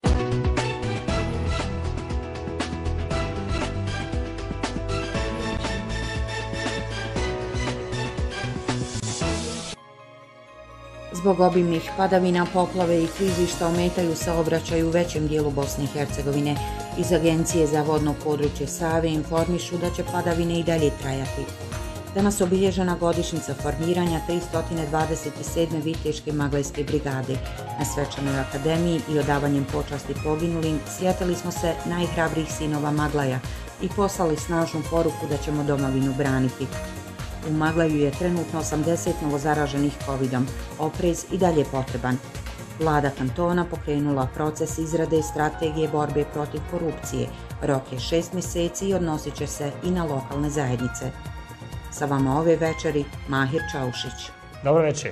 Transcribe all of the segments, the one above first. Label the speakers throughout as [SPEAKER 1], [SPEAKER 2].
[SPEAKER 1] Zbog obimnih padavina, poplave i klizišta ometaju saobraćaj u većem dijelu Bosne i Hercegovine. Iz Agencije za vodno područje Save informišu da će padavine i dalje trajati. Danas obilježena godišnjica formiranja 327. Viteške Maglajske brigade. Na svečanoj akademiji i odavanjem počasti poginulim sjetili smo se najhrabrijih sinova Maglaja i poslali snažnu poruku da ćemo domovinu braniti. U Maglaju je trenutno 80 novozaraženih covidom. Oprez i dalje potreban. Vlada kantona pokrenula proces izrade strategije borbe protiv korupcije. Rok je 6 mjeseci i odnosit će se i na lokalne zajednice. Sa vama ove večeri Mahir Čaušić.
[SPEAKER 2] Dobro večer.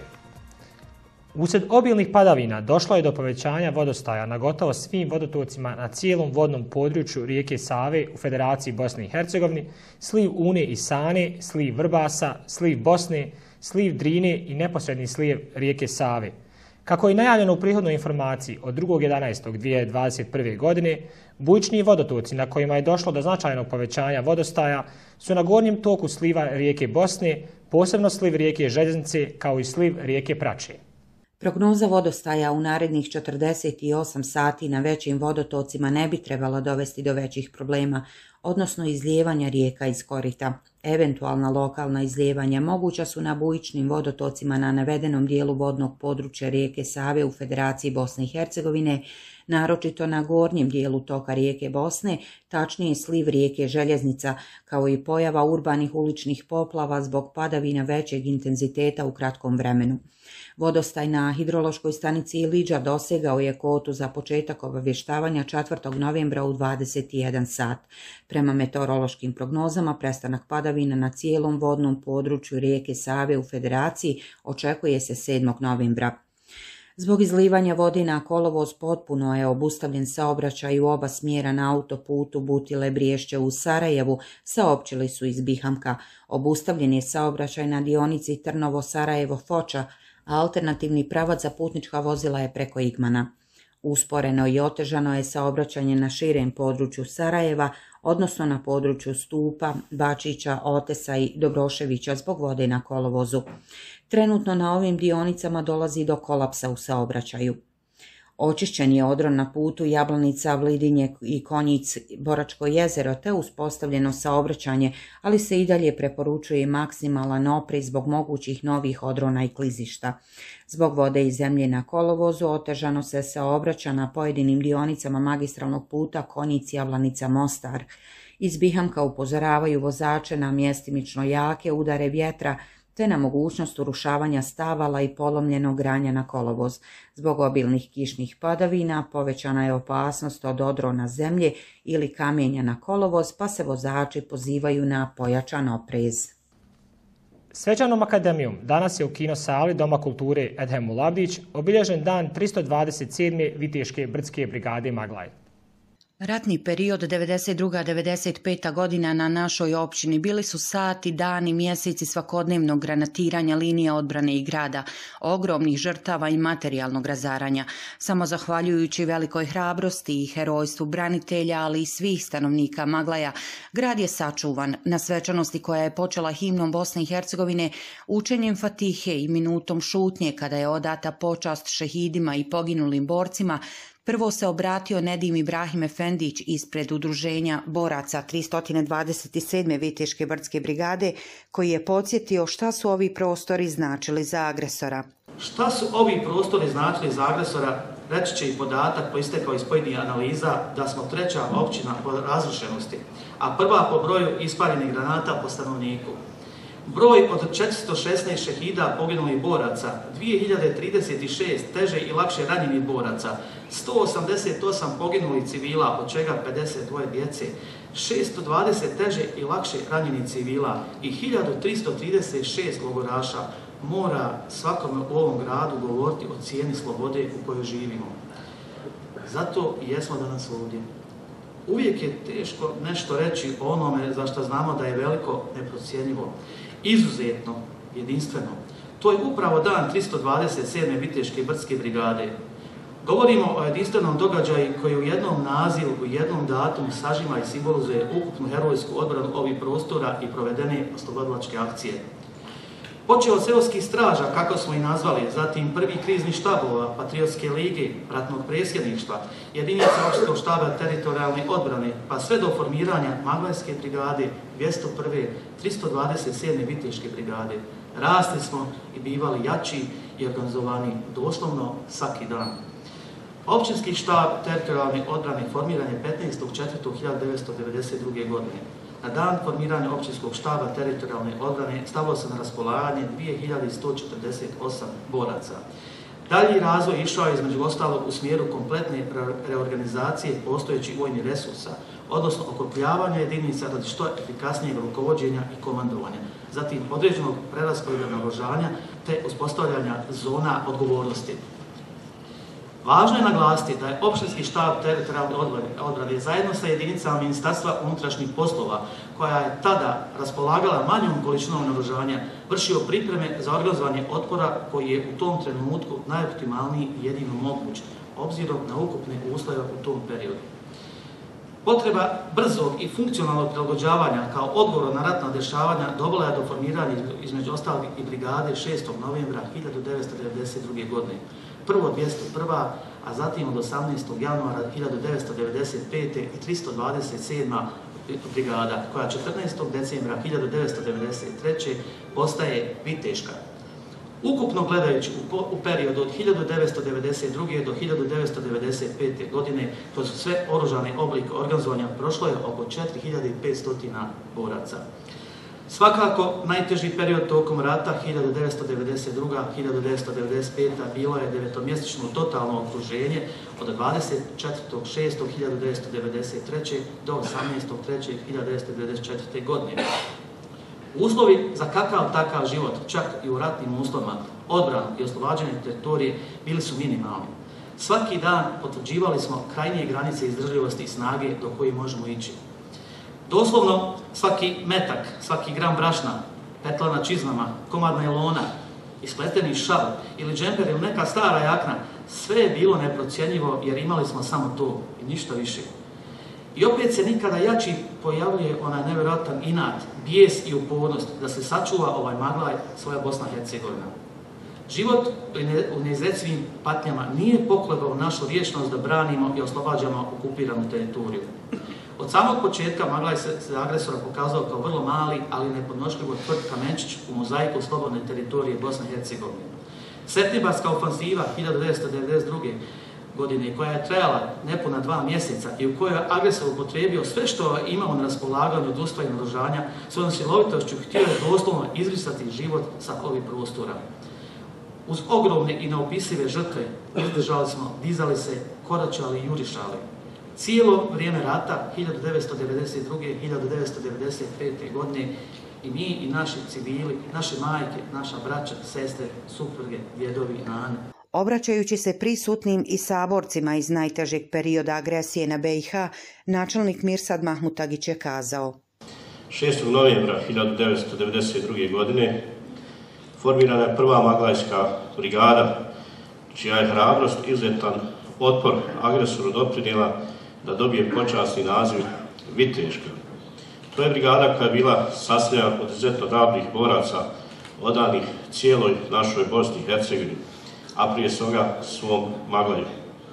[SPEAKER 2] Usred obilnih padavina došlo je do povećanja vodostaja na gotovo svim vodotocima na cijelom vodnom području rijeke Save u Federaciji Bosne i Hercegovine, sliv Une i Sane, sliv Vrbasa, sliv Bosne, sliv Drine i neposredni sliv rijeke Save. Kako je najavljeno u prethodnoj informaciji od 2.11.2021. godine, bujični vodotoci na kojima je došlo do značajnog povećanja vodostaja su na gornjem toku sliva rijeke Bosne, posebno sliv rijeke Željeznice kao i sliv rijeke Prače.
[SPEAKER 1] Prognoza vodostaja u narednih 48 sati na većim vodotocima ne bi trebala dovesti do većih problema, odnosno izlijevanja rijeka iz korita. Eventualna lokalna izlijevanja moguća su na bujičnim vodotocima na navedenom dijelu vodnog područja rijeke Save u Federaciji Bosne i Hercegovine, naročito na gornjem dijelu toka rijeke Bosne, tačnije sliv rijeke Željeznica, kao i pojava urbanih uličnih poplava zbog padavina većeg intenziteta u kratkom vremenu. Vodostaj na hidrološkoj stanici Iliđa dosegao je kvotu za početak obavještavanja 4. novembra u 21 sat. Prema meteorološkim prognozama, prestanak padavina na cijelom vodnom području rijeke Save u Federaciji očekuje se 7. novembra. Zbog izlivanja vode na kolovoz potpuno je obustavljen saobraćaj u oba smjera na autoputu Butile-Briješće u Sarajevu, saopćili su iz Bihamka. Obustavljen je saobraćaj na dionici Trnovo-Sarajevo-Foča, a alternativni pravac za putnička vozila je preko Igmana. Usporeno i otežano je saobraćanje na širem području Sarajeva, odnosno na području Stupa, Bačića, Otesa i Dobroševića zbog vode na kolovozu. Trenutno na ovim dionicama dolazi do kolapsa u saobraćaju. Očišćen je odron na putu Jablanica, Vlidinje i Konjic, Boračko jezero te uspostavljeno saobraćanje, ali se i dalje preporučuje maksimalan oprez zbog mogućih novih odrona i klizišta. Zbog vode i zemlje na kolovozu otežano se saobraća na pojedinim dionicama magistralnog puta Konjic, Jablanica, Mostar. Iz Bihamka upozoravaju vozače na mjestimično jake udare vjetra te na mogućnost urušavanja stavala i polomljenog granja na kolovoz. Zbog obilnih kišnih padavina povećana je opasnost od odrona zemlje ili kamenja na kolovoz, pa se vozači pozivaju na pojačan oprez.
[SPEAKER 2] Svečanom akademijom danas je u kino sali Doma kulture Edhemul Abdić obilježen dan 327. Viteške brdske brigade Maglaj.
[SPEAKER 3] Ratni period 92-95 godina na našoj općini bili su sati, dani, mjeseci svakodnevnog granatiranja linija odbrane i grada, ogromnih žrtava i materijalnog razaranja. Samo zahvaljujući velikoj hrabrosti i herojstvu branitelja, ali i svih stanovnika Maglaja, grad je sačuvan. Na svečanosti koja je počela himnom Bosne i Hercegovine, učenjem Fatihe i minutom šutnje kada je odata počast šehidima i poginulim borcima, prvo se obratio Nedim Ibrahim Efendić ispred udruženja boraca 327. Viteške brdske brigade, koji je podsjetio šta su ovi prostori značili za agresora.
[SPEAKER 4] Šta su ovi prostori značili za agresora, reći će i podatak proistekao iz pojedinih analiza da smo 3. općina po razrušenosti, a 1. po broju ispaljenih granata po stanovniku. Broj od 416 šehida poginulih boraca, 2036 teže i lakše ranjenih boraca, 188 poginulih civila, od čega 52 djece, 620 teže i lakše ranjenih civila i 1336 logoraša, mora svakome u ovom gradu govoriti o cijeni slobode u kojoj živimo. Zato i jesmo danas ovdje. Uvijek je teško nešto reći o onome za što znamo da je veliko, neprocjenjivo, izuzetno, jedinstveno. To je upravo dan 327. Viteške brdske brigade. Govorimo o jedinstvenom događaju koji u jednom nazivu, u jednom datumu sažima i simbolizuje ukupnu herojsku odbranu ovih prostora i provedene oslobodilačke akcije. Počeo od seoskih straža, kako smo i nazvali, zatim prvi krizni štabova, Patriotske lige, ratnog predsjedništva, jedinica općinskog štaba teritorijalne odbrane, pa sve do formiranja Maglajske brigade, 201. 327. Viteške brigade. Rasli smo i bivali jači i organizovani doslovno svaki dan. Općinski štab teritorijalne odbrane formiran je 15.4.1992. godine. Na dan formiranja općinskog štaba teritorijalne odbrane stavilo se na raspolaganje 2148 boraca. Dalji razvoj išao je između ostalog u smjeru kompletne reorganizacije postojećih vojnih resursa, odnosno okrupnjavanja jedinica radi što efikasnijeg rukovođenja i komandovanja, zatim određenog preraspodjela naoružanja te uspostavljanja zona odgovornosti. Važno je naglasiti da je općinski štab teritorijalne odbrane zajedno sa jedinicama Ministarstva unutrašnjih poslova, koja je tada raspolagala manjom količinom naoružanja, vršio pripreme za organizovanje otpora koji je u tom trenutku najoptimalniji i jedino moguć, obzirom na ukupne uslove u tom periodu. Potreba brzog i funkcionalnog prilagođavanja kao odgovor na ratna dešavanja dovela je do formiranja između ostalih i brigade 6. novembra 1992. godine. Prvo 201. a zatim od 18. januara 1995. i 327. brigada, koja 14. decembra 1993. postaje Viteška. Ukupno gledajući u periodu od 1992. do 1995. godine kroz sve oružane oblike organizovanja prošlo je oko 4500 boraca. Svakako, najteži period tokom rata 1992-1995. bilo je 9-mjesečno totalno okruženje od 24.6.1993. do 18.3.1994. godine. Uslovi za kakav takav život, čak i u ratnim uslovima, odbranu i oslobađanje teritorije bili su minimalni. Svaki dan potvrđivali smo krajnje granice izdržljivosti i snage do koje možemo ići. Doslovno svaki metak, svaki gram brašna, petla na čizmama, komad najlona, ispleteni šal ili džemper ili neka stara jakna, sve je bilo neprocjenjivo jer imali smo samo to i ništa više. I opet se nikada jači pojavljuje onaj nevjerojatan inat, bijes i upornost da se sačuva ovaj Maglaj, svoja Bosna i Hercegovina. Život u neizrecivim patnjama nije poklebao našu rješnost da branimo i oslobađamo okupiranu teritoriju. Od samog početka Maglaj se agresora pokazao kao vrlo mali, ali nepodnošljivo tvrd kamenčić u mozaiku slobodne teritorije Bosne i Hercegovine. Septembarska ofanziva 1992. godine, koja je trajala nepuna 2 mjeseca i u kojoj je agresor upotrijebio sve što je imao na raspolaganju od ustva i naoružanja, svojom silovitošću htio je doslovno izbrisati život sa ovih prostora. Uz ogromne i neopisive žrtve izdržali smo, dizali se, koračali i jurišali. Cijelo vrijeme rata 1992. 1995. godine i mi i naši civili, naše majke, naša braća, sestre, supruge, djedovi i nane.
[SPEAKER 3] Obraćajući se prisutnim i saborcima iz najtežeg perioda agresije na BiH, načelnik Mirsad Mahmutagić je kazao:
[SPEAKER 5] 6. novembra 1992. godine formirana je prva Maglajska brigada, čija je hrabrost i izuzetan otpor agresoru doprinijela da dobije počasni naziv Viteška. To je brigada koja je bila sastavljena od izuzetno hrabrih boraca odanih cijeloj našoj Bosni i Hercegovini, a prije svega svom Maglaju.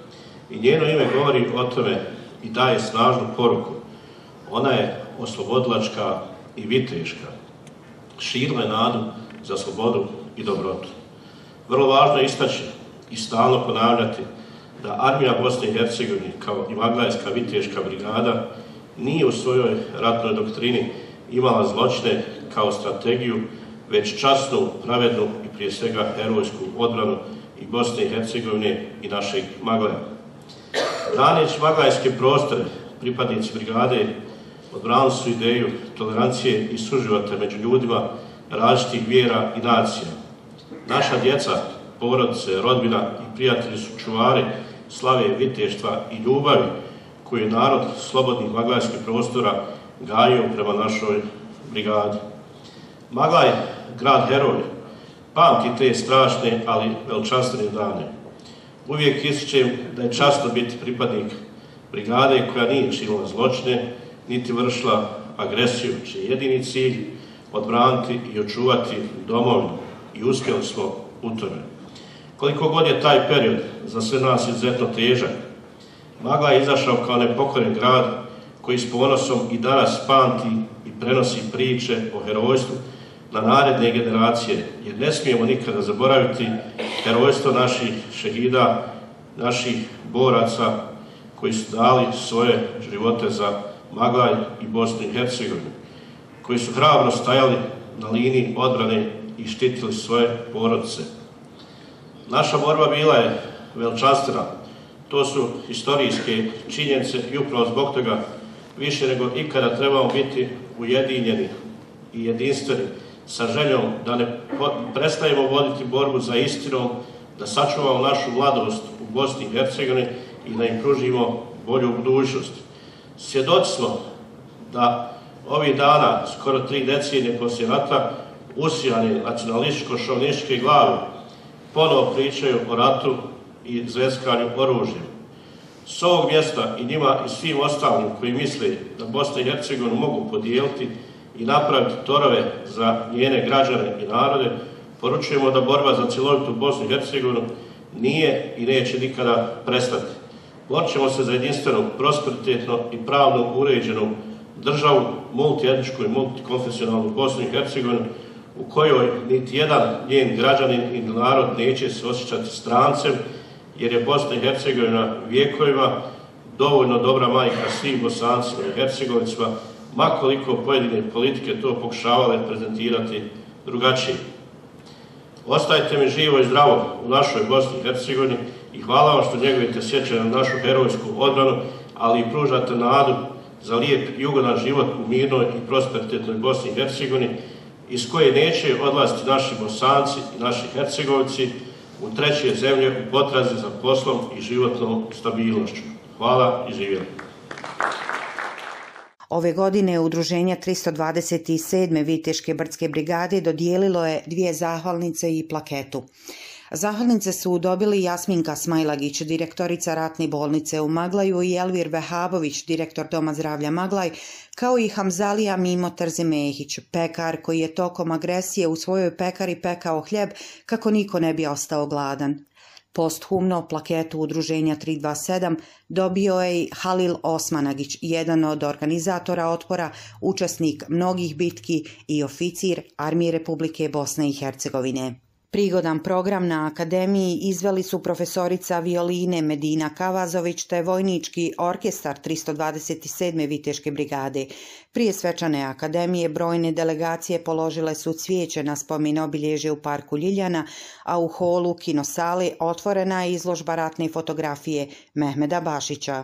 [SPEAKER 5] I njeno ime govori o tome i daje snažnu poruku. Ona je oslobodilačka i viteška. Širila je nadu za slobodu i dobrotu. Vrlo važno je istaći i stalno ponavljati da Armija Bosne i Hercegovine kao i Maglajska viteška brigada nije u svojoj ratnoj doktrini imala zločine kao strategiju, već časnu, pravednu i prije svega herojsku odbranu i Bosne i Hercegovine i našeg Maglaja. Braneći maglajske prostore, pripadnici brigade odbranili su ideju tolerancije i suživota među ljudima različitih vjera i nacija. Naša djeca, porodice, rodbina i prijatelji su čuvari slave viteštva i ljubavi koju je narod slobodnih maglajskih prostora gajio prema našoj brigadi. Maglaj, grad heroj, pamti te strašne, ali veličanstvene dane. Uvijek ističem da je časno biti pripadnik brigade koja nije činila zločine, niti vršila agresiju, čiji je jedini cilj odbraniti i očuvati domovinu i uspjeli smo u tome. Koliko god je taj period za sve nas izuzetno težak, Magla je izašao kao nepokoren grad koji s ponosom i danas pamti i prenosi priče o herojstvu na naredne generacije, jer ne smijemo nikada zaboraviti herojstvo naših šehida, naših boraca koji su dali svoje živote za Maglaj i Bosnu i Hercegovinu, koji su hrabro stajali na liniji odbrane i štitili svoje porodice. Naša borba bila je veličanstvena. To su historijske činjenice i upravo zbog toga više nego ikada trebamo biti ujedinjeni i jedinstveni sa željom da ne prestajemo voditi borbu za istinom, da sačuvamo našu mladost u Bosni i Hercegovini i da im pružimo bolju budućnost. Svjedoci smo da ovih dana, skoro 3 decenije poslije rata, usijane nacionalističko-šovinističke glave ponovo pričaju o ratu i zveckanju oružjem. S ovog mjesta i njima i svim ostalim koji misle da Bosna i Hercegovinu mogu podijeliti i napraviti torove za njene građane i narode, poručujemo da borba za cjelovitu Bosnu i Hercegovinu nije i neće nikada prestati. Borit ćemo se za jedinstvenu, prosperitetno i pravno uređenu državu, multietničku i multikonfesionalnu Bosnu i Hercegovinu, u kojoj niti jedan njen građanin i narod neće se osjećati strancem, jer je Bosna i Hercegovina vijekovima dovoljno dobra majka svim Bosancima i Hercegovicima, makoliko pojedine politike to pokušavale prezentirati drugačije. Ostajte mi živo i zdravo u našoj Bosni i Hercegovini i hvala vam što njegujete sjećanje na našu herojsku odbranu, ali i pružate nadu za lijep i ugodan život u mirnoj i prosperitetnoj Bosni i Hercegovini, iz koje neće odlaziti naši Bosanci i naši Hercegovci u treće zemlje u potrazi za poslom i životnom stabilnošću. Hvala i živjeli.
[SPEAKER 3] Ove godine Udruženje 327. Viteške brdske brigade dodijelilo je 2 zahvalnice i plaketu. Zahvalnice su dobili Jasminka Smajlagić, direktorica ratne bolnice u Maglaju, i Elvir Vehabović, direktor Doma zdravlja Maglaj, kao i Hamzalija Mimo Terzimehić, pekar koji je tokom agresije u svojoj pekari pekao hljeb kako niko ne bi ostao gladan. Posthumno plaketu Udruženja 327 dobio je i Halil Osmanagić, jedan od organizatora otpora, učesnik mnogih bitki i oficir Armije Republike Bosne i Hercegovine. Prigodan program na akademiji izveli su profesorica violine Medina Kavazović te vojnički orkestar 327. Viteške brigade. Prije svečane akademije brojne delegacije položile su cvijeće na spomen obilježje u parku Ljiljana, a u holu kinosale otvorena je izložba ratne fotografije Mehmeda Bašića.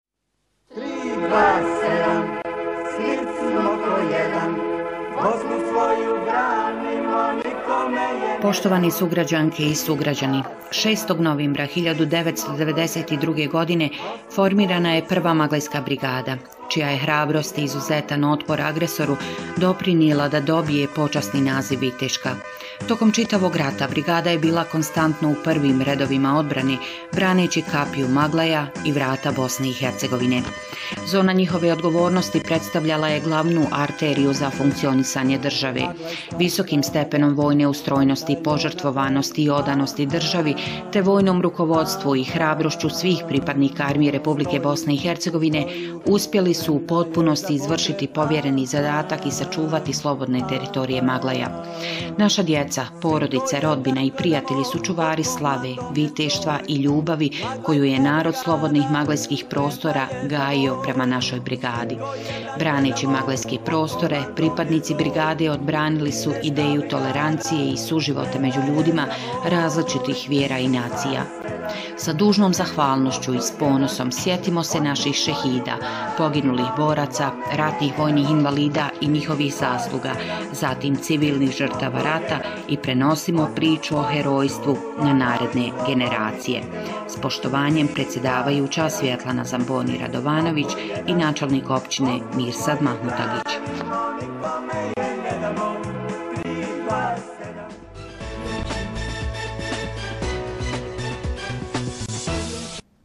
[SPEAKER 6] 327, slicimo ko jedan, Bosnu svoju branimo, nikome je...
[SPEAKER 3] Poštovani sugrađanke i sugrađani, 6. novembra 1992. godine formirana je prva Maglajska brigada, čija je hrabrost i izuzetan otpor agresoru doprinijela da dobije počasni naziv Viteška. Tokom čitavog rata brigada je bila konstantno u prvim redovima odbrane, braneći kapiju Maglaja i vrata Bosne i Hercegovine. Zona njihove odgovornosti predstavljala je glavnu arteriju za funkcionisanje države. Visokim stepenom vojne ustrojnosti, požrtvovanosti i odanosti državi, te vojnom rukovodstvu i hrabrošću svih pripadnika Armije Republike Bosne i Hercegovine, uspjeli su u potpunosti izvršiti povjereni zadatak i sačuvati slobodne teritorije Maglaja. Naša djeca, porodice, rodbina i prijatelji su čuvari slave, viteštva i ljubavi koju je narod slobodnih maglajskih prostora gajio prema našoj brigadi. Braneći maglajske prostore, pripadnici brigade odbranili su ideju tolerancije i suživota među ljudima različitih vjera i nacija. Sa dužnom zahvalnošću i s ponosom sjetimo se naših šehida, poginulih boraca, ratnih vojnih invalida i njihovih zasluga, zatim civilnih žrtava rata i prenosimo priču o herojstvu na naredne generacije. S poštovanjem predsjedavajuća Svjetlana Zamboni Radovanović i načelnik općine Mirsad Mahmutagić.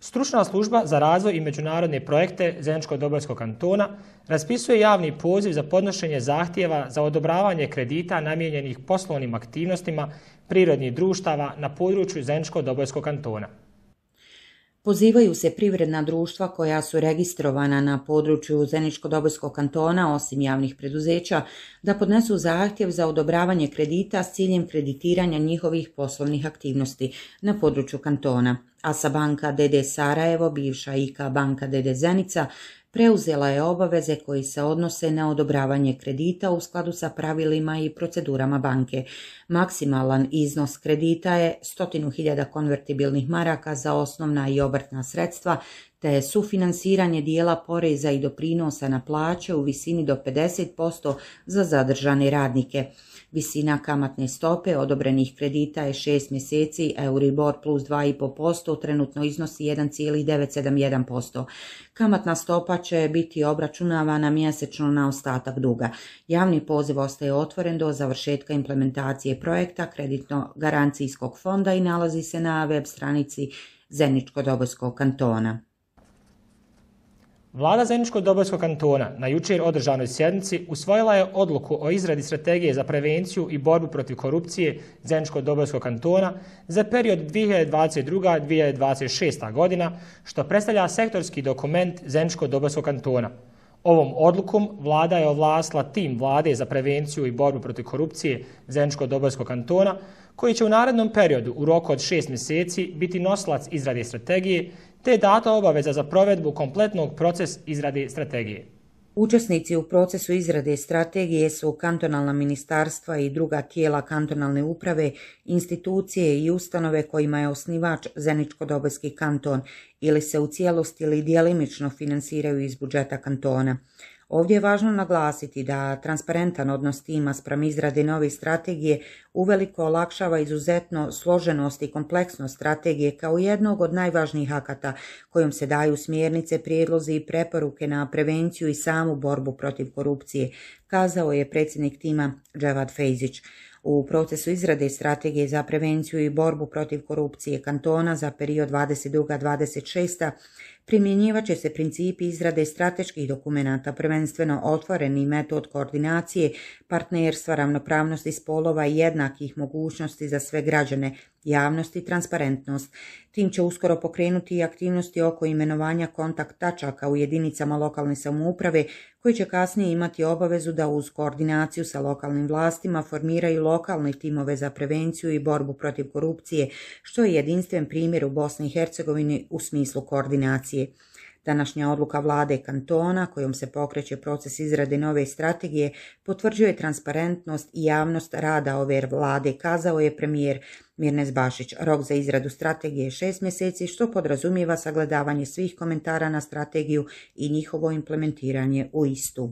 [SPEAKER 2] Stručna služba za razvoj i međunarodne projekte Zeničko-Dobojskog kantona raspisuje javni poziv za podnošenje zahtjeva za odobravanje kredita namijenjenih poslovnim aktivnostima prirodnih društava na području Zeničko-Dobojskog kantona.
[SPEAKER 1] Pozivaju se privredna društva koja su registrovana na području Zeničko-Dobojskog kantona, osim javnih preduzeća, da podnesu zahtjev za odobravanje kredita s ciljem kreditiranja njihovih poslovnih aktivnosti na području kantona. ASA banka d.d. Sarajevo, bivša IK banka d.d. Zenica, preuzela je obaveze koji se odnose na odobravanje kredita u skladu sa pravilima i procedurama banke. Maksimalan iznos kredita je 100.000 konvertibilnih maraka za osnovna i obrtna sredstva, te sufinansiranje dijela poreza i doprinosa na plaće u visini do 50% za zadržane radnike. Visina kamatne stope odobrenih kredita je 6 mjeseci, Euribor plus 2,5%, trenutno iznosi 1,971%. Kamatna stopa će biti obračunavana mjesečno na ostatak duga. Javni poziv ostaje otvoren do završetka implementacije projekta kreditno-garancijskog fonda i nalazi se na web stranici Zeničko-Dobojskog kantona.
[SPEAKER 2] Vlada Zeničko-Dobojskog kantona na jučer održanoj sjednici usvojila je odluku o izradi strategije za prevenciju i borbu protiv korupcije Zeničko-Dobojskog kantona za period 2022-2026. godina, što predstavlja sektorski dokument Zeničko-Dobojskog kantona. Ovom odlukom Vlada je ovlastila tim Vlade za prevenciju i borbu protiv korupcije Zeničko-Dobojskog kantona, koji će u narednom periodu u roku od 6 mjeseci biti nosilac izrade strategije, te je data obaveza za provedbu kompletnog procesa izrade strategije.
[SPEAKER 1] Učesnici u procesu izrade strategije su kantonalna ministarstva i druga tijela kantonalne uprave, institucije i ustanove kojima je osnivač Zeničko-Dobojski kanton ili se u cijelosti ili djelimično finansiraju iz budžeta kantona. Ovdje je važno naglasiti da transparentan odnos tima spram izrade nove strategije uveliko olakšava izuzetno složenost i kompleksnost strategije kao jednog od najvažnijih akata kojom se daju smjernice, prijedlozi i preporuke na prevenciju i samu borbu protiv korupcije, kazao je predsjednik tima Dževad Fejzić. U procesu izrade strategije za prevenciju i borbu protiv korupcije kantona za period 22-26 primjenjivat će se principi izrade strateških dokumenata, prvenstveno otvoreni metod koordinacije, partnerstva, ravnopravnosti spolova i jednakih mogućnosti za sve građane, javnost i transparentnost. Tim će uskoro pokrenuti i aktivnosti oko imenovanja kontakt tačaka u jedinicama lokalne samouprave, koji će kasnije imati obavezu da uz koordinaciju sa lokalnim vlastima formiraju lokalne timove za prevenciju i borbu protiv korupcije, što je jedinstven primjer u Bosni i Hercegovini u smislu koordinacije. Današnja odluka vlade kantona, kojom se pokreće proces izrade nove strategije, potvrđuje transparentnost i javnost rada ove vlade, kazao je premijer Mirnes Bašić. Rok za izradu strategije je 6 mjeseci, što podrazumijeva sagledavanje svih komentara na strategiju i njihovo implementiranje u istu.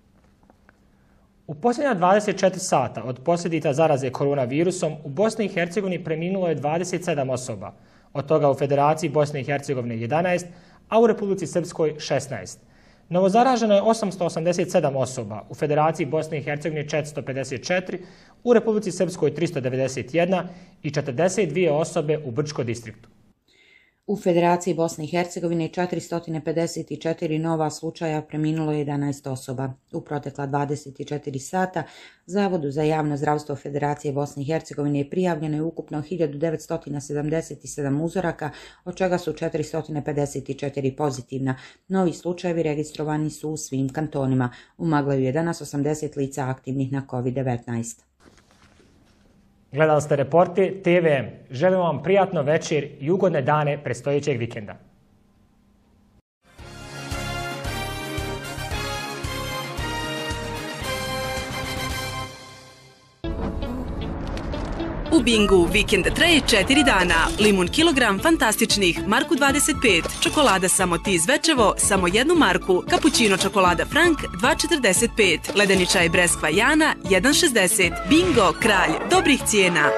[SPEAKER 2] U posljednja 24 sata od posljedica zaraze koronavirusom u Bosni i Hercegovini preminulo je 27 osoba, od toga u Federaciji Bosne i Hercegovine 11, a u Republici Srpskoj 16. Novozaraženo je 887 osoba, u Federaciji Bosne i Hercegovine 454, u Republici Srpskoj 391 i 42 osobe u Brčko distriktu.
[SPEAKER 1] U Federaciji Bosne i Hercegovine 454 nova slučaja, preminulo je 11 osoba. U protekla 24 sata Zavodu za javno zdravstvo Federacije Bosne i Hercegovine je prijavljeno ukupno 1977 uzoraka, od čega su 454 pozitivna. Novi slučajevi registrovani su u svim kantonima. U Maglaju je danas 80 lica aktivnih na COVID-19.
[SPEAKER 2] Gledali ste reporter TVM. Želimo vam prijatno večer i ugodne dane predstojećeg vikenda.
[SPEAKER 7] U Bingu vikend traje 4 dana. Limun kilogram fantastičnih, marku 25. Čokolada samo ti Zvečevo, samo 1 marku. Kapućino čokolada Frank, 2,45. Ledeni čaj Breskva Jana, 1,60. Bingo, kralj dobrih cijena.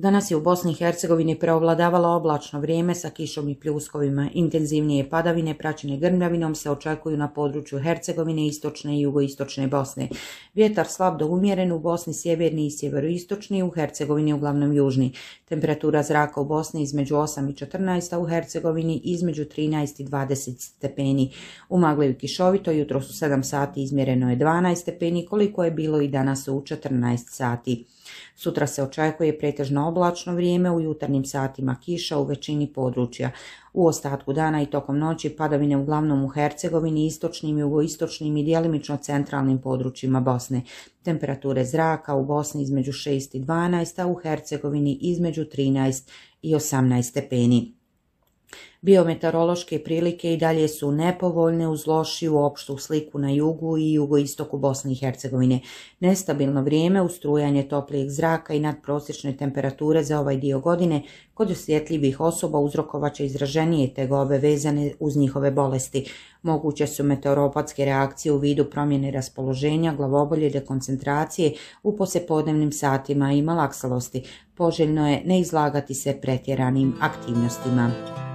[SPEAKER 1] Danas je u Bosni i Hercegovini preovladavalo oblačno vrijeme sa kišom i pljuskovima. Intenzivnije padavine praćene grmljavinom se očekuju na području Hercegovine, istočne i jugoistočne Bosne. Vjetar slab do umjeren u Bosni, sjeverni i sjeveroistočni, u Hercegovini uglavnom južni. Temperatura zraka u Bosni između 8 i 14, a u Hercegovini između 13 i 20 stepeni. U magli i kišovito jutros u 7 sati izmjereno je 12 stepeni, koliko je bilo i danas u 14 sati. Sutra se očekuje pretežno oblačno vrijeme, u jutarnjim satima kiša u većini područja. U ostatku dana i tokom noći padavine uglavnom u Hercegovini, istočnim, jugoistočnim i djelimično centralnim područjima Bosne. Temperature zraka u Bosni između 6 i 12, a u Hercegovini između 13 i 18 stepeni. Biometeorološke prilike i dalje su nepovoljne uz lošiju opštu sliku na jugu i jugoistoku Bosne i Hercegovine. Nestabilno vrijeme, ustrujanje toplijeg zraka i nadprosječne temperature za ovaj dio godine kod osjetljivih osoba uzrokovaće izraženije tegobe vezane uz njihove bolesti. Moguće su meteoropatske reakcije u vidu promjene raspoloženja, glavobolje, dekoncentracije u poslijepodnevnim satima i malaksalosti. Poželjno je ne izlagati se pretjeranim aktivnostima.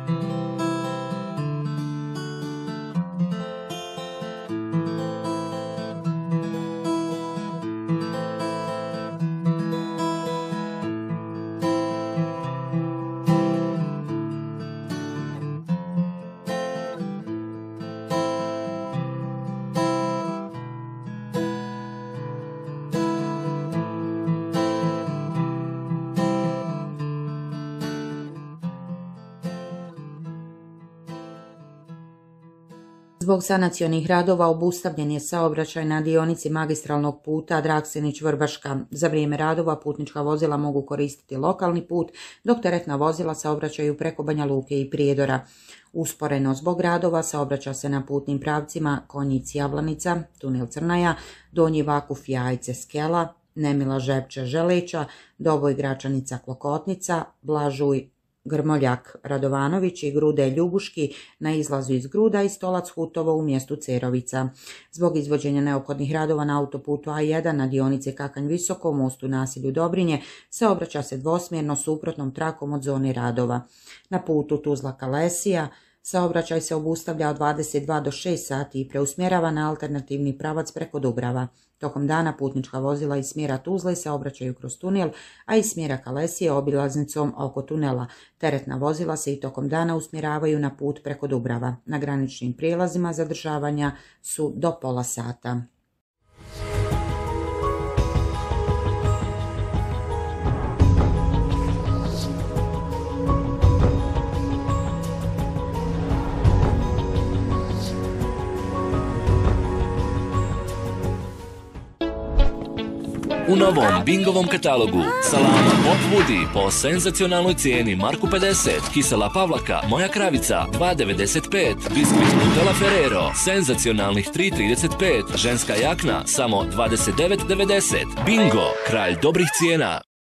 [SPEAKER 1] Zbog sanacionih radova obustavljen je saobraćaj na dionici magistralnog puta Draksenić-Vrbaška. Za vrijeme radova putnička vozila mogu koristiti lokalni put, dok teretna vozila saobraćaju preko Banja Luke i Prijedora. Usporeno zbog radova saobraća se na putnim pravcima Konjic-Javlanica, tunel Crnaja, Donji Vakuf Jajce-Skela, Nemila Žepče-Želeća, Doboj-Gračanica-Klokotnica, Blažuj Grmoljak Radovanović i Grude Ljubuški na izlazu iz Gruda i Stolac Hutovo u mjestu Cerovica. Zbog izvođenja neophodnih radova na autoputu A1 na dionici Kakanj Visoko, mostu naselju Dobrinje, saobraća se dvosmjerno suprotnom trakom od zone radova. Na putu Tuzla-Kalesija saobraćaj se obustavlja od 22 do 6 sati i preusmjerava na alternativni pravac preko Dubrava. Tokom dana putnička vozila iz smjera Tuzle saobraćaju kroz tunel, a iz smjera Kalesije obilaznicom oko tunela. Teretna vozila se i tokom dana usmjeravaju na put preko Dubrava. Na graničnim prijelazima zadržavanja su do pola sata.
[SPEAKER 8] U novom Bingovom katalogu salama Pop Woody po senzacionalnoj cijeni Marku 50, kisela pavlaka Moja kravica 2,95, biskvit Nutella Ferrero senzacionalnih 3,35, ženska jakna samo 29,90. Bingo, kralj dobrih cijena.